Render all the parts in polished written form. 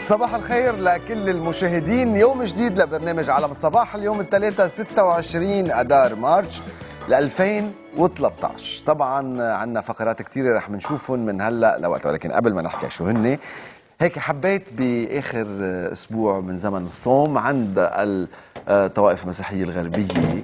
صباح الخير لكل المشاهدين. يوم جديد لبرنامج عالم الصباح. اليوم الثلاثاء 26 أدار مارس 2013. طبعا عندنا فقرات كثيرة رح نشوفهم من هلا لوقت، ولكن قبل ما نحكي شو هن هيك حبيت باخر اسبوع من زمن الصوم عند الطوائف المسيحية الغربية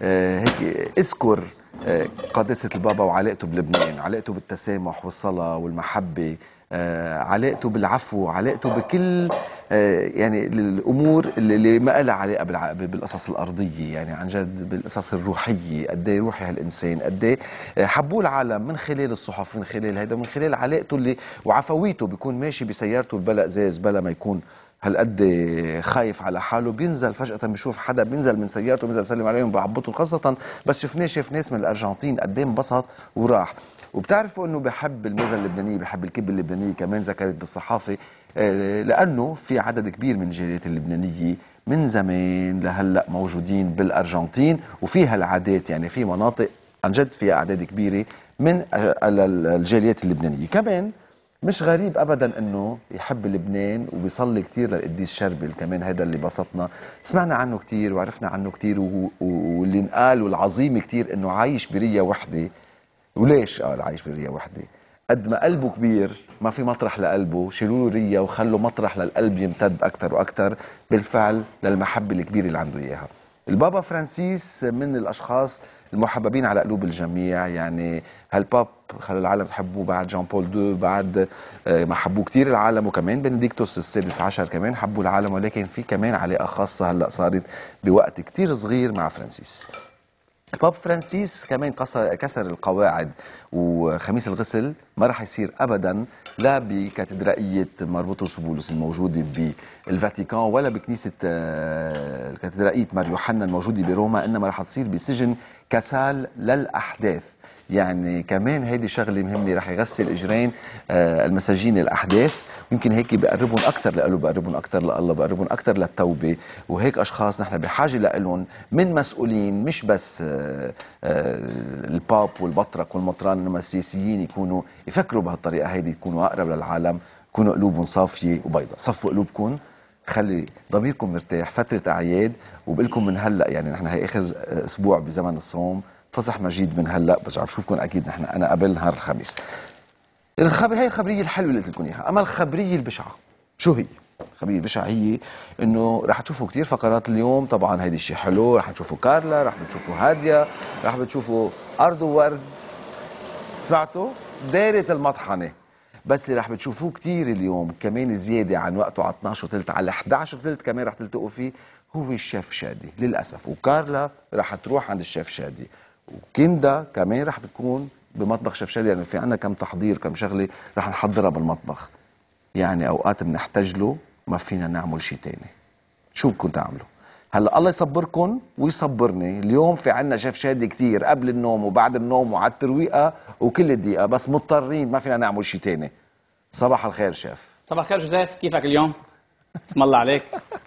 هيك اذكر قداسة البابا وعلاقته بلبنان، علاقته بالتسامح والصلاة والمحبة، علاقته بالعفو، علاقته بكل يعني الامور اللي ما لها علاقه بالقصص الارضيه، يعني عن جد بالقصص الروحيه، قد ايه روحي هالانسان، قد ايه حبوه العالم من خلال الصحف، من خلال هيدا، من خلال علاقته اللي وعفويته. بيكون ماشي بسيارته بلا ازاز، بلا ما يكون هالقد خايف على حاله، بينزل فجأة بيشوف حدا بينزل من سيارته بينزل بيسلم عليهم بعبطه، خاصة بس شاف ناس من الأرجنتين قد ايه انبسط وراح. وبتعرفوا انه بحب الميزة اللبنانية، بحب الكبة اللبنانية، كمان ذكرت بالصحافة لأنه في عدد كبير من الجاليات اللبنانية من زمان لهلأ موجودين بالأرجنتين، وفيها العادات، يعني في مناطق عن جد فيها أعداد كبيرة من الجاليات اللبنانية. كمان مش غريب ابدا انه يحب لبنان وبيصلي كثير للقديس شربل، كمان هذا اللي بسطنا، سمعنا عنه كثير وعرفنا عنه كثير، واللي انقال والعظيم كثير انه عايش بريه وحده. وليش قال عايش بريه وحده؟ قد ما قلبه كبير ما في مطرح لقلبه، شيلوا له ريه وخلوا مطرح للقلب يمتد اكثر واكثر بالفعل للمحبه الكبيره اللي عنده اياها. البابا فرانسيس من الاشخاص المحببين على قلوب الجميع، يعني هالباب خلى العالم تحبوه بعد جان بول II، بعد ما حبوه كثير العالم، وكمان بنديكتوس السادس عشر كمان حبوا العالم، ولكن في كمان علاقه خاصه هلا صارت بوقت كثير صغير مع فرانسيس. الباب فرانسيس كمان كسر القواعد، وخميس الغسل ما راح يصير ابدا لا بكاتدرائيه مربوطوس بولس الموجوده بالفاتيكان ولا بكنيسه الكاتدرائيه مار يوحنا الموجوده بروما، انما راح تصير بسجن كسال للاحداث. يعني كمان هيدي شغله مهمه، راح يغسل اجرين المساجين الاحداث، يمكن هيك بقربهم اكثر لله، بقربهم اكثر لله، بقربهم اكثر للتوبه. وهيك اشخاص نحن بحاجه لهم من مسؤولين، مش بس الباب والبطرك والمطران، انما السياسيين يكونوا يفكروا بهالطريقه هيدي، يكونوا اقرب للعالم، يكونوا قلوبهم صافيه وبيضاء. صفوا قلوبكم، خلي ضميركم مرتاح، فتره اعياد وبقول لكم من هلا، يعني نحن هي اخر اسبوع بزمن الصوم، فصح مجيد من هلا، بس عم بشوفكم اكيد نحن انا قبل نهار الخميس. هي الخبريه الحلوه اللي قلت لكم اياها. اما الخبريه البشعه شو هي؟ الخبريه البشعه هي انه رح تشوفوا كثير فقرات اليوم، طبعا هيدي الشيء حلو، رح تشوفوا كارلا، رح بتشوفوا هاديه، رح بتشوفوا ارض وورد، سمعتوا؟ دايره المطحنه. بس اللي رح بتشوفوه كثير اليوم كمان زياده عن وقته على 12:30 على 11:30 كمان رح تلتقوا فيه، هو الشيف شادي للاسف. وكارلا رح تروح عند الشيف شادي، وكندا كمان رح بتكون بمطبخ شيف شادي، يعني في عنا كم تحضير، كم شغله رح نحضرها بالمطبخ. يعني اوقات بنحتاج له ما فينا نعمل شيء ثاني. شو بدكم تعملوا؟ هلا الله يصبركم ويصبرني. اليوم في عنا شيف شادي كثير قبل النوم وبعد النوم وعلى الترويقه وكل دقيقه، بس مضطرين ما فينا نعمل شيء ثاني. صباح الخير شيف. صباح الخير جوزيف، كيفك اليوم؟ اسم الله عليك.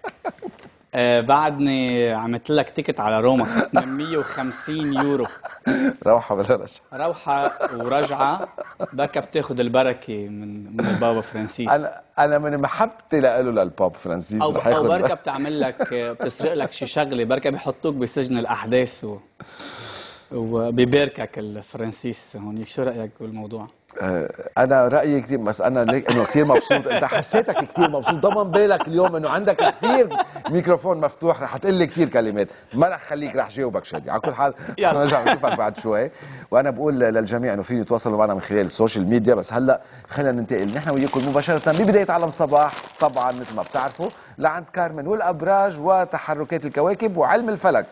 بعدني عملت لك تيكت على روما 850 يورو. روحه ولا رجعه؟ روحه ورجعه، بكى بتاخذ البركه من البابا فرانسيس. انا من محبتي له للبابا فرانسيس او بركه بتعمل لك، بتسرق لك شي شغله، بركه بيحطوك بسجن الاحداث وبيباركك الفرنسيس هونيك. شو رايك بالموضوع؟ انا رايي كثير، بس انا ليك انه كثير مبسوط. انت حسيتك كثير مبسوط، ضمن بالك اليوم انه عندك كثير ميكروفون مفتوح، رح تقول لي كثير كلمات، ما رح خليك، رح جاوبك شادي. على كل حال نرجع نشوفك بعد شوي. وانا بقول للجميع انه فيني يتواصلوا معنا من خلال السوشيال ميديا، بس هلا خلينا ننتقل نحن وياكم مباشره ببدايه عالم صباح، طبعا مثل ما بتعرفوا لعند كارمن والابراج وتحركات الكواكب وعلم الفلك.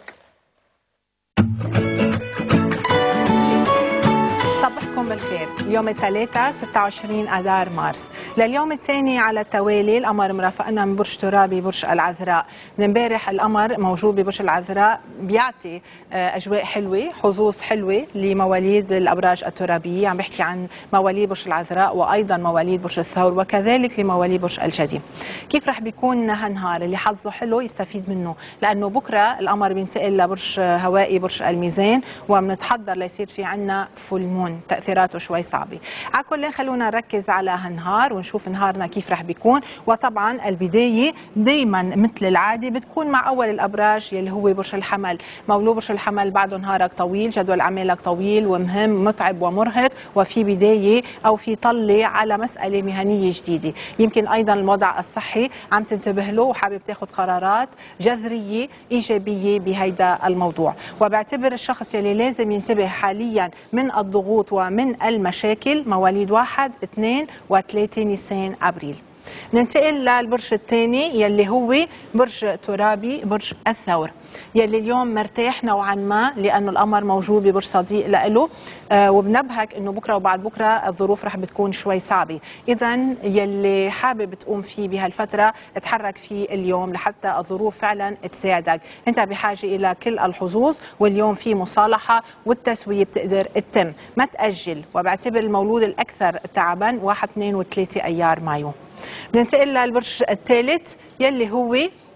صبحكم بالخير. اليوم الثلاثاء 26 أدار مارس، لليوم الثاني على التوالي القمر مرافقنا من برج ترابي برج العذراء. من امبارح القمر موجود ببرج العذراء، بيعطي أجواء حلوة، حظوظ حلوة لمواليد الأبراج الترابية. عم بحكي عن مواليد برج العذراء وأيضا مواليد برج الثور وكذلك لمواليد برج الجدي. كيف رح بيكون هالنهار؟ اللي حظه حلو يستفيد منه، لأنه بكرة القمر بينتقل لبرج هوائي برج الميزان، وبنتحضر ليصير في عنا فول مون، تأثيرات اموراته شوي صعبه. على كل خلونا نركز على هالنهار ونشوف نهارنا كيف رح بيكون. وطبعا البدايه دائما مثل العاده بتكون مع اول الابراج يلي هو برج الحمل. مولود برج الحمل بعده نهارك طويل، جدول اعمالك طويل ومهم، متعب ومرهق، وفي بدايه او في طله على مساله مهنيه جديده. يمكن ايضا الوضع الصحي عم تنتبه له وحابب تاخذ قرارات جذريه ايجابيه بهيدا الموضوع. وبعتبر الشخص يلي لازم ينتبه حاليا من الضغوط ومن المشاكل مواليد 1 2 و3 نيسان ابريل. ننتقل للبرج الثاني يلي هو برج ترابي، برج الثور، يلي اليوم مرتاح نوعا ما لانه القمر موجود ببرج صديق له. وبنبهك انه بكره وبعد بكره الظروف رح بتكون شوي صعبه. اذا يلي حابب تقوم فيه بهالفتره اتحرك فيه اليوم لحتى الظروف فعلا تساعدك. انت بحاجه الى كل الحظوظ، واليوم في مصالحه والتسويه بتقدر تتم، ما تاجل. وبعتبر المولود الاكثر تعبا 1 2 و3 ايار مايو. بننتقل للبرج الثالث يلي هو،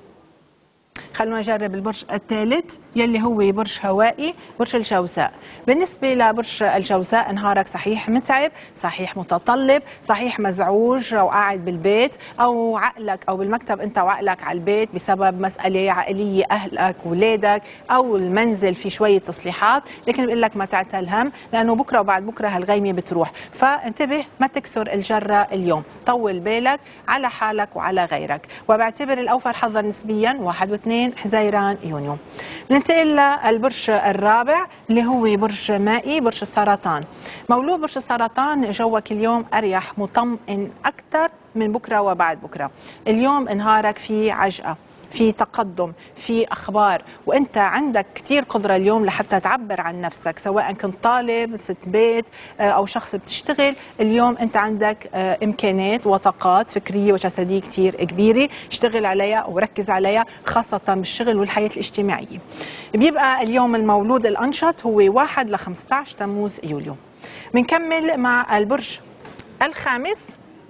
خلونا نجرب البرج الثالث يلي هو برج هوائي، برج الجوزاء. بالنسبة لبرج الجوزاء نهارك صحيح متعب، صحيح متطلب، صحيح مزعوج أو قاعد بالبيت أو عقلك أو بالمكتب أنت وعقلك على البيت بسبب مسألة عائلية، أهلك ولادك أو المنزل في شوية تصليحات، لكن بقول لك ما تعتل هم لأنه بكرة وبعد بكرة هالغيمة بتروح. فانتبه ما تكسر الجرة اليوم، طول بالك على حالك وعلى غيرك. وبعتبر الأوفر حظا نسبيا 1 و2 حزيران يونيو. ننتقل للبرج الرابع اللي هو برج مائي، برج السرطان. مولود برج السرطان جوك اليوم أريح، مطمئن أكثر من بكرة وبعد بكرة. اليوم نهارك في عجقة، في تقدم، في أخبار، وأنت عندك كتير قدرة اليوم لحتى تعبر عن نفسك، سواء كنت طالب، ست بيت أو شخص بتشتغل. اليوم أنت عندك إمكانات وطاقات فكرية وجسدية كتير كبيرة، اشتغل عليها وركز عليها خاصة بالشغل والحياة الاجتماعية. بيبقى اليوم المولود الأنشط هو 1 ل 15 تموز يوليو. بنكمل مع البرج الخامس،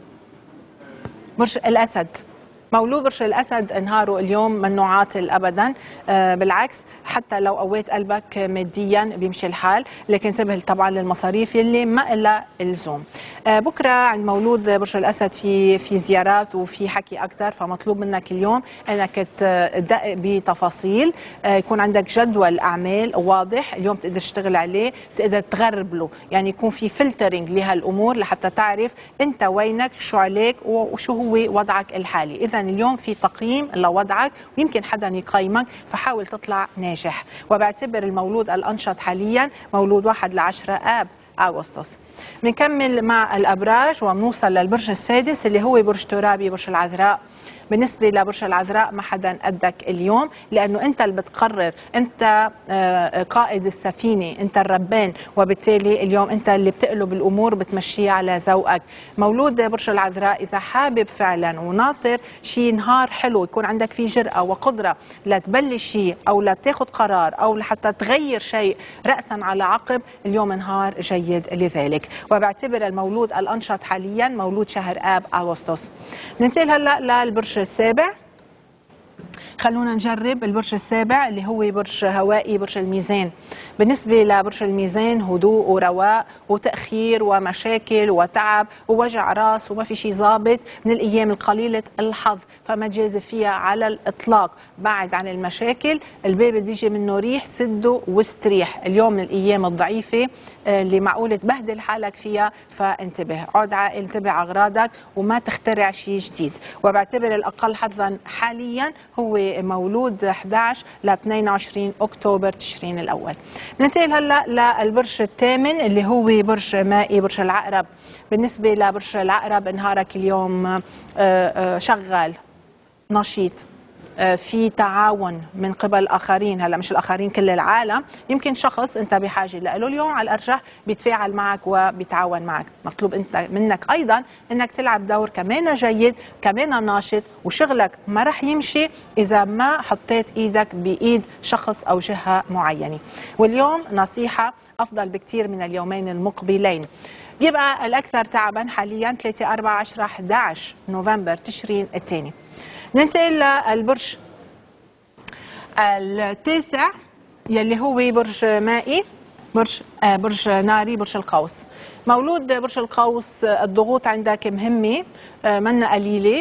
برج الأسد. مولود برج الأسد نهاره اليوم منه عاطل أبدا، بالعكس حتى لو قويت قلبك ماديا بيمشي الحال، لكن انتبه طبعا للمصاريف يلي ما لها اللزوم. بكرة عند مولود برج الأسد في زيارات وفي حكي أكثر، فمطلوب منك اليوم أنك تدقق بتفاصيل، يكون عندك جدول أعمال واضح اليوم تقدر تشتغل عليه، تقدر تغرب له، يعني يكون في فلترنج لهالأمور لحتى تعرف أنت وينك، شو عليك وشو هو وضعك الحالي. إذا اليوم في تقييم لوضعك ويمكن حدا يقيمك، فحاول تطلع ناجح. وبعتبر المولود الأنشط حاليا مولود 1 ل 10 آب أغسطس. بنكمل مع الأبراج وبنوصل للبرج السادس اللي هو برج ترابي، برج العذراء. بالنسبة لبرج العذراء ما حدا قدك اليوم، لأنه أنت اللي بتقرر، أنت قائد السفينة، أنت الربان، وبالتالي اليوم أنت اللي بتقلب الأمور بتمشيها على ذوقك. مولود برج العذراء إذا حابب فعلا وناطر شيء نهار حلو يكون عندك فيه جرأة وقدرة لتبلش شيء أو لتاخذ قرار أو لحتى تغير شيء رأسا على عقب، اليوم نهار جيد لذلك. وبعتبر المولود الأنشط حاليا مولود شهر آب أغسطس. ننتقل هلا للبرج السابع. خلونا نجرب البرج السابع اللي هو برج هوائي، برج الميزان. بالنسبة لبرج الميزان هدوء ورواء وتأخير ومشاكل وتعب ووجع راس وما في شيء ظابط، من الأيام القليلة الحظ، فما تجازف فيها على الإطلاق. بعد عن المشاكل، الباب اللي بيجي منه ريح سده واستريح. اليوم من الأيام الضعيفة اللي معقول تبهدل حالك فيها، فانتبه، عود عاقل، انتبه على أغراضك وما تخترع شيء جديد. وبعتبر الأقل حظا حاليا هو مولود 11 ل 22 أكتوبر تشرين الأول. ننتقل هلا للبرج الثامن اللي هو برج مائي، برج العقرب. بالنسبة لبرج العقرب نهارك اليوم شغال، نشيط، في تعاون من قبل الآخرين. هلا مش الآخرين كل العالم، يمكن شخص أنت بحاجة له اليوم على الأرجح بيتفاعل معك وبيتعاون معك. مطلوب أنت منك أيضا أنك تلعب دور كمان جيد، كمان ناشط، وشغلك ما رح يمشي إذا ما حطيت إيدك بإيد شخص أو جهة معينة. واليوم نصيحة أفضل بكتير من اليومين المقبلين. بيبقى الأكثر تعبا حاليا 3 4 10 11 نوفمبر تشرين الثاني. ننتقل للبرج التاسع يلي هو برج مائي، برج ناري برج القوس. مولود برج القوس الضغوط عندك مهمة منا قليلة،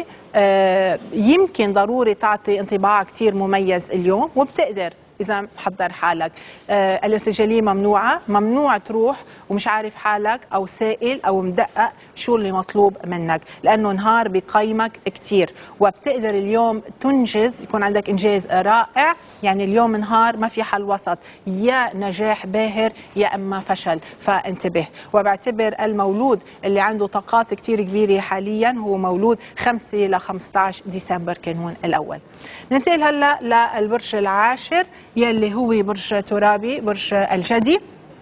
يمكن ضروري تعطي انطباع كتير مميز اليوم، وبتقدر إذا محضر حالك. الارتجالية ممنوعة، ممنوع تروح ومش عارف حالك أو سائل أو مدقق شو اللي مطلوب منك، لأنه نهار بقيمك كتير وبتقدر اليوم تنجز، يكون عندك إنجاز رائع. يعني اليوم نهار ما في حل وسط، يا نجاح باهر يا إما فشل، فانتبه. وبعتبر المولود اللي عنده طاقات كتير كبيرة حاليا هو مولود 5 ل 15 ديسمبر كانون الأول. ننتقل هلأ للبرج العاشر يلي هو برج ترابي برج الجدي،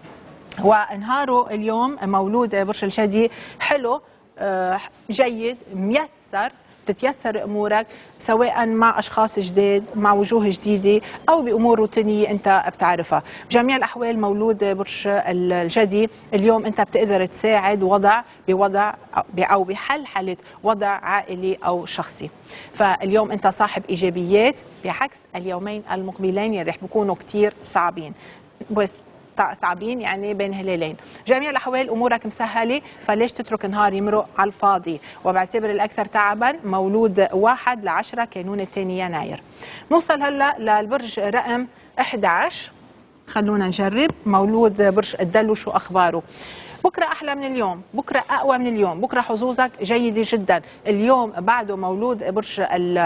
ونهاره اليوم مولود برج الجدي حلو، جيد، ميسر، تتيسر امورك سواء مع اشخاص جداد، مع وجوه جديده، او بامور روتينيه انت بتعرفها. بجميع الاحوال مولود برج الجدي اليوم انت بتقدر تساعد بوضع او بحلحله وضع عائلي او شخصي. فاليوم انت صاحب ايجابيات بعكس اليومين المقبلين اللي رح بيكونوا كثير صعبين، بس صعبين يعني بين هلالين. جميع الاحوال امورك مسهله، فليش تترك نهار يمرق على الفاضي؟ وبعتبر الاكثر تعبا مولود 1 ل 10 كانون الثاني يناير. نوصل هلا للبرج رقم 11، خلونا نجرب. مولود برج الدلو شو اخباره؟ بكره احلى من اليوم، بكره اقوى من اليوم، بكره حظوظك جيده جدا. اليوم بعده مولود برج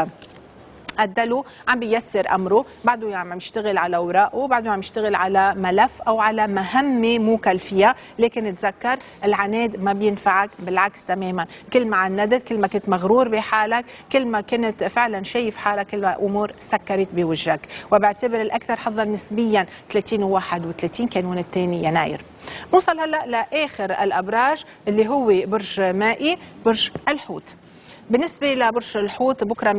الدلو عم بيسر امره، بعده عم يشتغل على اوراقه، بعده عم يشتغل على ملف او على مهمه مكلفيه، لكن تذكر العناد ما بينفعك، بالعكس تماما. كل ما عندت، كل ما كنت مغرور بحالك، كل ما كنت فعلا شايف حالك، كل ما امور سكرت بوجهك. وبعتبر الاكثر حظا نسبيا 30 و31 كانون الثاني يناير. نوصل هلا لاخر الابراج اللي هو برج مائي برج الحوت. بالنسبة لبرج الحوت بكرة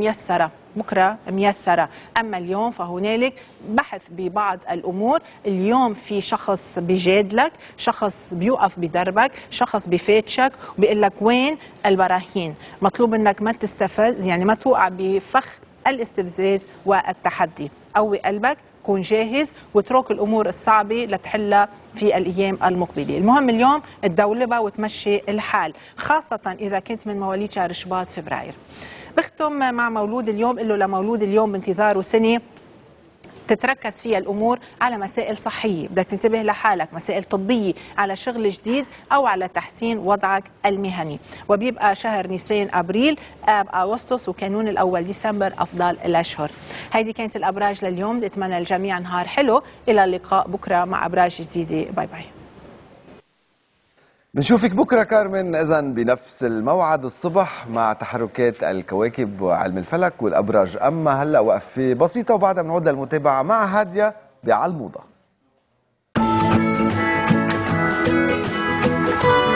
ميسرة، أما اليوم فهنالك بحث ببعض الأمور. اليوم في شخص بيجادلك، شخص بيوقف بدربك، شخص بيفاتشك وبيقول لك وين البراهين. مطلوب أنك ما تستفز، يعني ما توقع بفخ الاستفزاز والتحدي. قوي قلبك، كون جاهز، واترك الأمور الصعبة لتحلها في الأيام المقبلة. المهم اليوم تدولبها وتمشي الحال، خاصة إذا كنت من مواليد شهر شباط فبراير. بختم مع مولود اليوم، قل له لمولود اليوم بانتظاره سنة تتركز فيها الأمور على مسائل صحية، بدك تنتبه لحالك، مسائل طبية، على شغل جديد أو على تحسين وضعك المهني. وبيبقى شهر نيسان أبريل آب أغسطس وكانون الأول ديسمبر أفضل الأشهر. هيدي كانت الأبراج لليوم، أتمنى الجميع نهار حلو. إلى اللقاء بكرة مع أبراج جديدة. باي باي. بنشوفك بكره كارمن اذا بنفس الموعد الصبح مع تحركات الكواكب وعلم الفلك والابراج. اما هلا وقفه بسيطه وبعدها بنعود للمتابعه مع هاديه بعلموضه.